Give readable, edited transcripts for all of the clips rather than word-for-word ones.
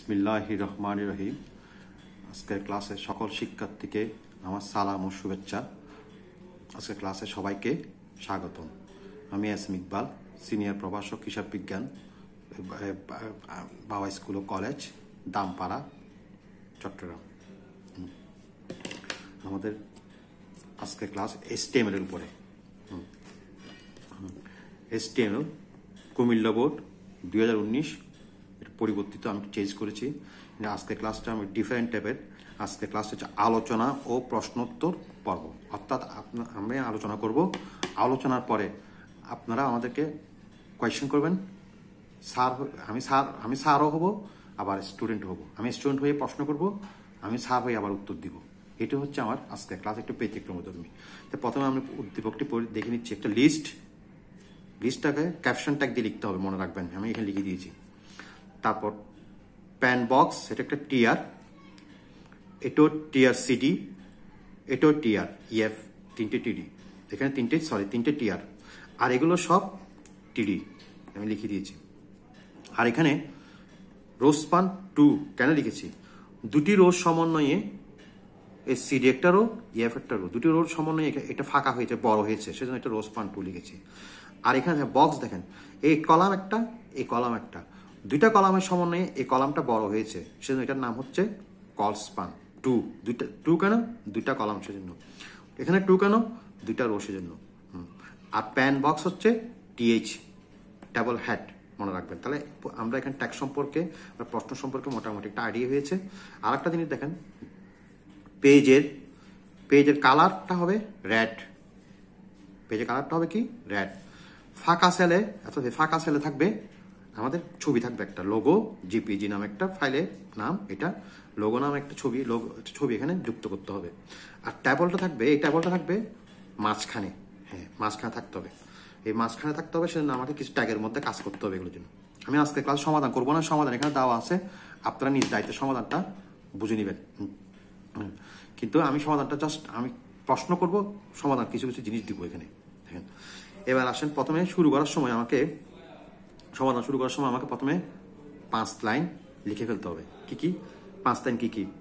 বিসমিল্লাহির রহমানির রহিম। আজকের ক্লাসের সকল শিক্ষার্থীকে আমার সালাম ও শুভেচ্ছা। আজকের ক্লাসে সবাইকে স্বাগতম। আমি এসএম ইকবাল, সিনিয়র প্রভাষক হিসাব বিজ্ঞান, বাবা স্কুল ও কলেজ, দামপাড়া, চট্টগ্রাম। আমাদের আজকের ক্লাস HTML এর উপরে। HTML কুমিল্লা বোর্ড 2019 পরিবর্তিত, আমি চেঞ্জ করেছি। আজকের ক্লাসটা আমি ডিফারেন্ট টাইপের। আজকের ক্লাসটা হচ্ছে আলোচনা ও প্রশ্নোত্তর পর্ব, অর্থাৎ আমি আলোচনা করব। আলোচনার পরে আপনারা আমাদেরকে কোয়েশ্চেন করবেন। আমি স্যারও হব, আবার স্টুডেন্ট হব। আমি স্টুডেন্ট হয়ে প্রশ্ন করব, আমি স্যার হয়ে আবার উত্তর দিব। এটা হচ্ছে আমার আজকের ক্লাস, একটু ব্যতিক্রমধর্মী। তো প্রথমে আমি উদ্দীপকটি দেখে নিচ্ছি। একটা লিস্টটাকে ক্যাপশন ট্যাগ দিয়ে লিখতে হবে, মনে রাখবেন। আমি এখানে লিখে দিয়েছি। তারপর প্যান বক্স, এটা একটা টিআর, এটাও টিআর সিডি, এটাও টিআর ইএফ, তিনটে টিডি, এখানে তিনটে টিআর, আর এগুলো সব টিডি আমি লিখে দিয়েছি। আর এখানে রো স্পান 2 কেন লিখেছি? দুটি রোর সমন্বয়ে এই সিডি একটা রো, ইএফ একটা রো, দুটি রোর সমন্বয়ে এটা ফাঁকা হয়েছে, বড় হয়েছে, সেজন্য এটা রো স্পান 2 লিখেছি। আর এখানে বক্স দেখেন, এই কলাম একটা, এই কলাম একটা, দুইটা কলামের সমন্বয়ে এই কলামটা বড় হয়েছে, সেজন্য এটার নাম হচ্ছে কল স্পান 2। টু কেন? দুইটা কলাম সেজন্য। এখানে 2 কেন? দুইটা রো সেজন্য। আর প্যান বক্স হচ্ছে টিএইচ, ডাবল হ্যাট, মনে রাখবেন। তাহলে আমরা এখানে ট্যাগ সম্পর্কে বা প্রশ্ন সম্পর্কে মোটামুটি একটা আইডিয়া হয়েছে। আর একটা জিনিস দেখেন, পেজের কালারটা হবে রেড। পেজের কালারটা হবে কি? রেড। ফাঁকা সেলে থাকবে আমাদের ছবি, থাকবে একটা লোগো, জিপিজি নামে একটা ফাইলের নাম, এটা লোগো নামে একটা ছবি এখানে যুক্ত করতে হবে। আর এই ট্যাবলটা থাকবে মাঝখানে। হ্যাঁ, মাঝখানে থাকতে হবে। এই মাঝখানে থাকতে হবে, সেজন্য আমাকে কিছু ট্যাগের মধ্যে কাজ করতে হবে এগুলোর জন্য। আমি আজকে ক্লাস সমাধান করবো না, সমাধান এখানে দেওয়া আছে, আপনারা নিজ দায়িত্বে সমাধানটা বুঝে নেবেন। কিন্তু আমি সমাধানটা জাস্ট আমি প্রশ্ন করব, সমাধান কিছু কিছু জিনিস দিব এখানে। দেখেন, এবার আসেন, প্রথমে সমাধান শুরু করার সময় আমাকে প্রথমে 5 লাইন লিখে ফেলতে হবে। কি 5 লাইন?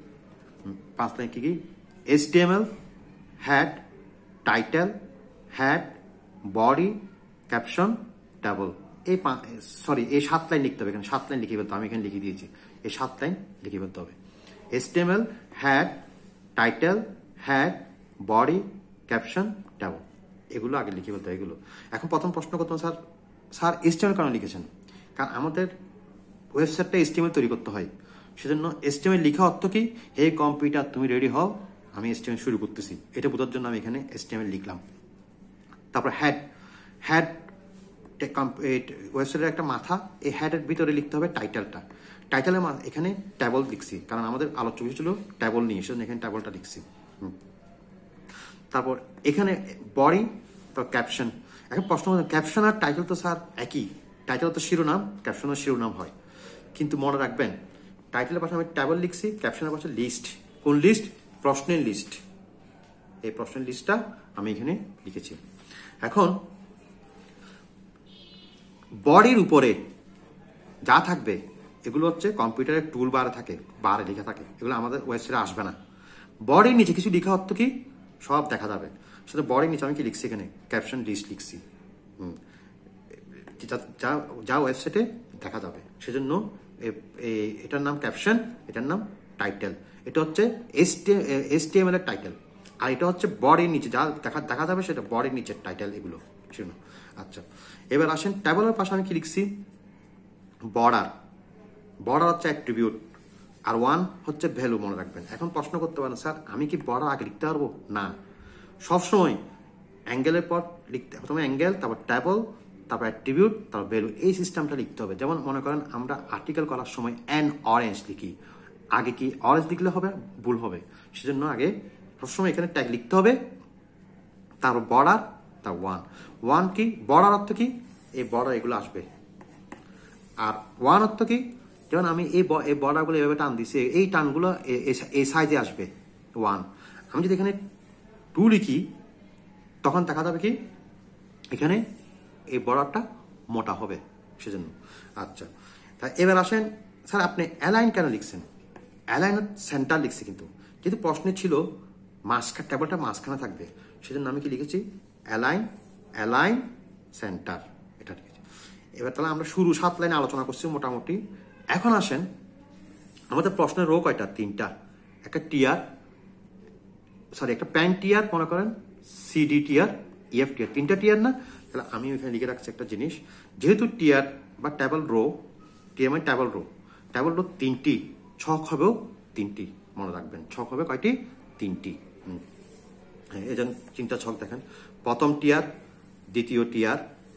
কি HTML head, title, head, body, caption, table. এই 7 লাইন লিখতে হবে। এখানে 7 লাইন লিখে ফেলতে হবে। আমি এখানে লিখে দিয়েছি, এই 7 লাইন লিখে ফেলতে হবে। HTML head, title, head, body, caption, table, এগুলো আগে লিখে ফেলতে হবে। এগুলো এখন প্রথম প্রশ্ন করতে হবে, স্যার HTML কেন লিখেছেন? কারণ আমাদের ওয়েবসাইটটা HTML তৈরি করতে হয়, সেজন্য HTML লেখা অর্থ কি? হে কম্পিউটার তুমি রেডি হও, আমি HTML শুরু করতেছি, এটা বোঝার জন্য আমি এখানে HTML লিখলাম। তারপর হেড ওয়েবসাইটের একটা মাথা, এই হেডের ভিতরে লিখতে হবে টাইটেলটা। টাইটেলের এখানে ট্যাবল লিখছি, কারণ আমাদের আলোচ্য বিষয় ছিল ট্যাবল নিয়ে, সেজন্য এখানে ট্যাবলটা লিখছি। তারপর এখানে বডি, তারপর ক্যাপশন। এখন প্রশ্ন, ক্যাপশন আর টাইটেল তো স্যার একই। টাইটেল তো শিরোনাম, ক্যাপশনও শিরোনাম হয়। কিন্তু মনে রাখবেন, টাইটেলের পাশে আমি ট্যাবল লিখছি, ক্যাপশনের পাশে লিস্ট। কোন লিস্ট? প্রশ্নের লিস্ট। এই প্রশ্নের লিস্টটা আমি এখানে লিখেছি। এখন বডির উপরে যা থাকবে এগুলো হচ্ছে কম্পিউটারের টুল বারে থাকে, বারে লেখা থাকে, এগুলো আমাদের ওয়েবসাইটে আসবে না। বডির নিচে কিছু লেখা অর্থ কি? সব দেখা যাবে। সেটা বডির নিচে আমি কি লিখছি? এখানে ক্যাপশন লিস্ট লিখছি, যা ওয়েবসাইটে দেখা যাবে। সেজন্য এটার নাম ক্যাপশন, এটার নাম টাইটেল। এটা হচ্ছে HTML এর টাইটেল, আর এটা হচ্ছে বডির নিচে যা দেখা যাবে, সেটা বডির নিচের টাইটেল, এগুলো শুনুন। আচ্ছা, এবার আসেন, ট্যাবলের পাশে আমি কি লিখছি? বর্ডার হচ্ছে অ্যাট্রিবিউট, আর 1 হচ্ছে ভ্যালু, মনে রাখবেন। এখন প্রশ্ন করতে পারেন, স্যার আমি কি বর্ডার আগে লিখতে পারবো? না, সবসময় অ্যাঙ্গেলের পর লিখতে, প্রথমে অ্যাঙ্গেল, তারপর ট্যাবল, তারপর অ্যাট্রিবিউট, তারপর ভ্যালু, এই সিস্টেমটা লিখতে হবে। যেমন মনে করেন আমরা আর্টিকেল করার সময় অ্যান অরেঞ্জ লিখি, আগে কি অরেঞ্জ লিখলে হবে? ভুল হবে। সেজন্য আগে সবসময় এখানে ট্যাগ লিখতে হবে, তারপর বর্ডার, তার 1 কি? বর্ডার অর্থ কি? এই বর্ডার এগুলো আসবে। আর 1 অর্থ কি? যেমন আমি এই বর্ডারগুলো এভাবে টান দিছি, এই টানগুলো এই সাইজে আসবে 1। আমি যদি এখানে 2 লিখি, তখন দেখা যাবে কি এখানে এই বর্ডারটা মোটা হবে, সেজন্য। আচ্ছা, তা এবার আসেন, স্যার আপনি অ্যালাইন কেন লিখছেন? অ্যালাইন সেন্টার লিখছি, কিন্তু প্রশ্নে ছিল টেবলটা মাঝখানে থাকবে, সেজন্য আমি কি লিখেছি অ্যালাইন সেন্টার, এটা লিখেছি। এবার তাহলে আমরা শুরু 7 লাইনে আলোচনা করছি মোটামুটি। এখন আসেন, আমাদের প্রশ্নের রো কয়টা? 3টা। একটা টিয়ার, সরি একটা প্যান টিয়ার, মনে করেন সিডি টিয়ার, ইএফ টিয়ার, 3টা টিয়ার না? তাহলে আমি ওইখানে লিখে রাখছি একটা জিনিস, যেহেতু টিয়ার বা টেবল রো, টিয়ার মানে টেবল রো 3টি, ছক হবেও 3টি, মনে রাখবেন। ছক হবে কয়টি? 3টি। এই জন্য 3টা ছক দেখেন, প্রথম টিয়ার, দ্বিতীয় টিয়ার,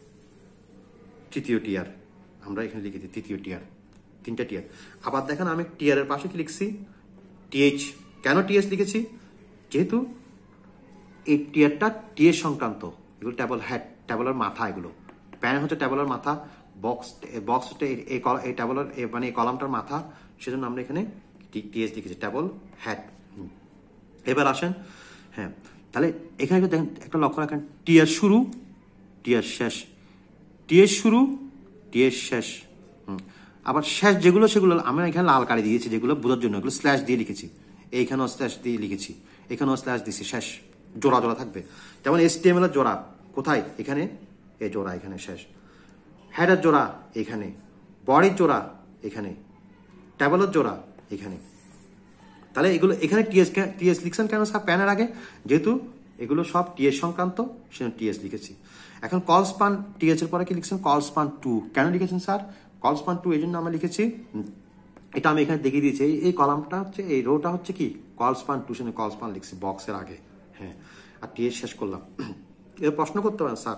তৃতীয় টিয়ার, আমরা এখানে লিখেছি তৃতীয় টিয়ার, 3টা টিয়ার। আবার দেখেন আমি টিয়ারের পাশে কি লিখছি? টিএইচ। কেন টিএইচ লিখেছি? যেহেতু এই টিয়ারটা টিএস সংক্রান্ত, এগুলো টেবল হেড, টেবলের মাথা, এগুলো প্যান হচ্ছে টেবলের মাথা, বক্স হচ্ছে এই টেবলের মানে এই কলামটার মাথা, সেজন্য আমরা এখানে টিএস লিখেছি, টেবল হেড। এবার আসেন, হ্যাঁ তাহলে এখানে দেখেন একটা লক্ষ্য রাখেন, টিয়ার শুরু, টিয়ার শেষ, টিএস শুরু, টিএস শেষ। আবার শেষ যেগুলো সেগুলো আমরা এখানে লাল কালি দিয়েছি, যেগুলো বোঝার জন্য, এগুলো স্ল্যাশ দিয়ে লিখেছি, এইখানেও স্ল্যাশ দিয়ে লিখেছি, এখানেও স্ল্যাশ দিয়েছি, শেষ জোড়া জোড়া থাকবে। যেমন HTML এর জোড়া কোথায়? এখানে, এই জোড়া এখানে শেষ, হেডের জোড়া এখানে, বডির জোড়া এখানে, টেবলের জোড়া এখানে। তাহলে এগুলো এখানে টিএস লিখছেন কেন স্যার প্যানের আগে? যেহেতু এগুলো সব টিএস সংক্রান্ত, সেজন্য টিএস লিখেছি। এখন কল স্পান, টিএস এর পরে কি লিখছেন? কল স্পান 2 কেন লিখেছেন স্যার? কল স্পান 2 এই জন্য আমরা লিখেছি, এটা আমি এখানে দেখিয়ে দিয়েছি, এই কলামটা হচ্ছে, এই রোটা হচ্ছে কি কল স্পান 2, সেজন্য কল স্পান লিখছি বক্সের আগে, হ্যাঁ, আর টিএস শেষ করলাম। এর প্রশ্ন করতে পারেন স্যার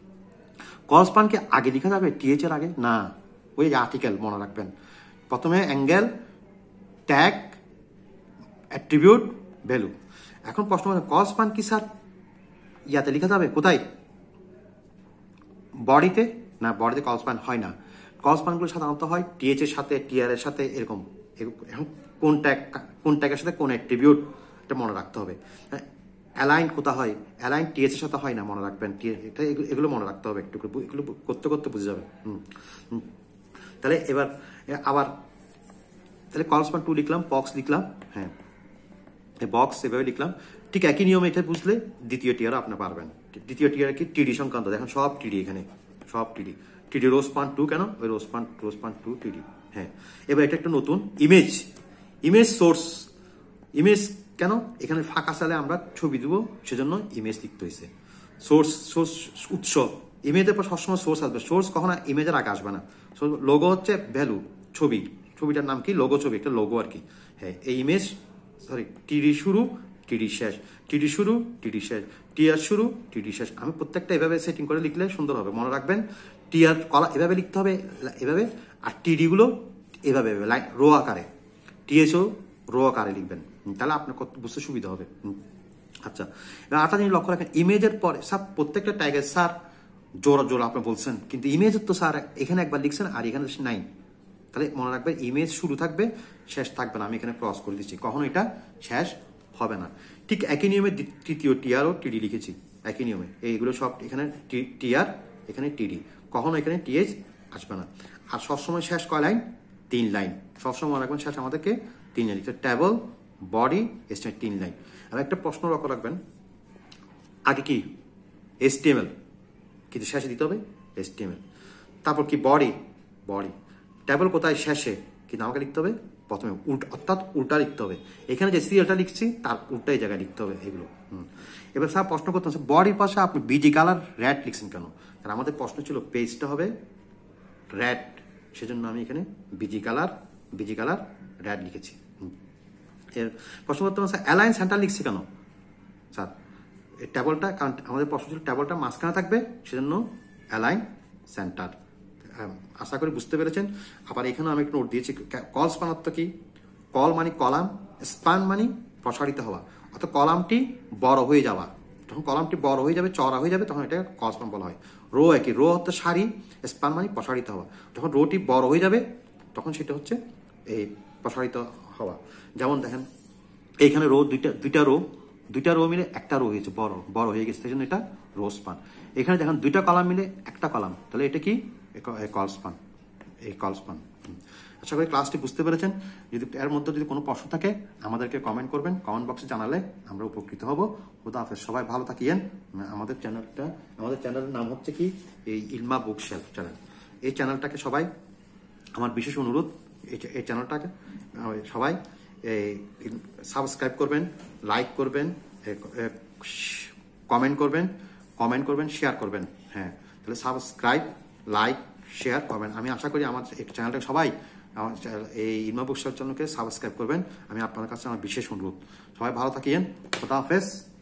কল স্পানকে আগে লিখা যাবে টিএচ এর আগে? না, ওই আর্টিকেল মনে রাখবেন, প্রথমে অ্যাঙ্গেল, ট্যাগ, অ্যাট্রিবিউট, ভ্যালু। এখন প্রশ্ন করেন কল স্পান কি স্যার ইয়াতে লিখা যাবে? কোথায়? বডিতে? না, বডিতে কল স্পান হয় না। কল স্পানগুলো সাধারণত হয় টিএচ এর সাথে, টিআর এর সাথে, এরকম। এখন কোন ট্যাগের সাথে কোন অ্যাট্রিবিউট, এটা মনে রাখতে হবে। অ্যালাইন কোথা হয়? অ্যালাইন টিএচ এর সাথে হয় না, মনে রাখবেন। এটা এগুলো মনে রাখতে হবে, একটু এগুলো করতে করতে বুঝে যাবে। তাহলে এবার আবার তাহলে কল স্পান 2 লিখলাম, বক্স লিখলাম, হ্যাঁ বক্স এভাবে লিখলাম। ঠিক একই নিয়মে এটা বুঝলে দ্বিতীয় টিয়ারও আপনি পারবেন। দ্বিতীয় টিয়ার কি? টিডি সংক্রান্ত, দেখেন সব টিডি, এখানে সব টিডি। টিডি রো স্পান 2 কেন? ওই রো স্পান 2 টিডি, হ্যাঁ। এবার এটা একটা নতুন ইমেজ সোর্স, ইমেজ কেন? এখানে ফাঁকা চালে আমরা ছবি দেবো, সেজন্য ইমেজ লিখতে হয়েছে। সোর্স উৎস, ইমেজের পর সবসময় সোর্স আসবে, সোর্স কখনো ইমেজের আগে আসবে না। লোগো হচ্ছে ভ্যালু, ছবিটার নাম কি? লোগো ছবি, একটা লোগো আর কি, হ্যাঁ। এই ইমেজ, সরি, টিডি শুরু, টিডি শেষ, টিডি শুরু, টিডি শেষ, টিআর শুরু, টিডি শেষ। আমি প্রত্যেকটা এভাবে সেটিং করে লিখলে সুন্দর হবে, মনে রাখবেন। টিআর কলা এভাবে লিখতে হবে, এভাবে, আর টিডি গুলো এভাবে রো আকারে, টিএসও রো আকারে লিখবেন, তাহলে আপনার বুঝতে সুবিধা হবে। আচ্ছা, এবার আরেকটা জিনিস লক্ষ্য রাখেন, ইমেজের পরে স্যার প্রত্যেকটা ট্যাগের স্যার জোড়া আপনি বলছেন, কিন্তু ইমেজের তো স্যার এখানে একবার লিখছেন আর এখানে নাই। তাহলে মনে রাখবেন ইমেজ শুরু থাকবে, শেষ থাকবে না। আমি এখানে ক্রস করে দিচ্ছি, কখনো এটা শেষ হবে না। ঠিক একই নিয়মে তৃতীয় টিআর ও টিডি লিখেছি, একই নিয়মে। এইগুলো সব এখানে টিআর, এখানে টিডি, কখনো এখানে টিএচ আসবে না। আর সবসময় শেষ কয় লাইন? 3 লাইন। সবসময় মনে রাখবেন শেষ আমাদেরকে 3 লাইন লিখতে, টেবল, বডি, স্টেট, 3 লাইন। আর একটা প্রশ্ন লক্ষ্য রাখবেন, আগে কি HTML, কিন্তু শেষে দিতে হবে HTML। তারপর কি বডি, টেবল কোথায়? শেষে, কিন্তু আমাকে লিখতে হবে প্রথমে, অর্থাৎ উল্টা লিখতে হবে। এখানে যে সিরিয়ালটা লিখছি তার উল্টা এই জায়গায় লিখতে হবে এগুলো। এবার স্যার প্রশ্ন করতে হচ্ছে বডির পাশে আপনি বিজি কালার রেড লিখছেন কেন? কারণ আমাদের প্রশ্ন ছিল পেজটা হবে রেড, সেজন্য আমি এখানে বিজি কালার রেড লিখেছি। এর প্রশ্ন করতে হচ্ছে অ্যালাইন সেন্টার লিখছি কেন স্যার? এই টেবলটা, কারণ আমাদের প্রশ্ন ছিল টেবলটা মাঝখানে থাকবে, সেজন্য অ্যালাইন সেন্টার। আশা করি বুঝতে পেরেছেন। আবার এখানে আমি একটু নোট দিয়েছি, কল স্পান অর্থ কি? কল মানে কলাম, স্পান মানে প্রসারিত হওয়া, অর্থাৎ কলামটি বড় হয়ে যাওয়া। যখন কলামটি বড় হয়ে যাবে, চওড়া হয়ে যাবে, তখন এটা কল স্পান বলা হয়। রো একই, রো অর্থ সারি, স্পান মানে প্রসারিত হওয়া। যখন রোটি বড় হয়ে যাবে, তখন সেটা হচ্ছে এই প্রসারিত হওয়া। যেমন দেখেন এইখানে রো দুইটা রো মিলে একটা রো হয়েছে, বড় হয়ে গেছে, সেই জন্য এটা রো স্পান। এখানে দেখেন 2টা কলাম মিলে একটা কলাম, তাহলে এটা কি? কল স্পান, এই কল স্পান। আশা করি ক্লাসটি বুঝতে পেরেছেন। যদি এর মধ্যে যদি কোনো প্রশ্ন থাকে আমাদেরকে কমেন্ট করবেন, কমেন্ট বক্সে জানালে আমরা উপকৃত হব। খোদা হাফেজ, সবাই ভালো থাকিয়েন। আমাদের চ্যানেলের নাম হচ্ছে কি এই ইলমা বুক শেলফ চ্যানেল। এই চ্যানেলটাকে সবাই, আমার বিশেষ অনুরোধ, এই চ্যানেলটাকে সবাই সাবস্ক্রাইব করবেন, লাইক করবেন, কমেন্ট করবেন, শেয়ার করবেন। হ্যাঁ, তাহলে সাবস্ক্রাইব, লাইক, শেয়ার করবেন। আমি আশা করি আমার এই চ্যানেলটা সবাই আমার এই ইলমা বুক শেলফ চ্যানেলকে সাবস্ক্রাইব করবেন। আমি আপনাদের কাছে আমার বিশেষ অনুরোধ। সবাই ভালো থাকিয়েন। খোদা হাফেজ।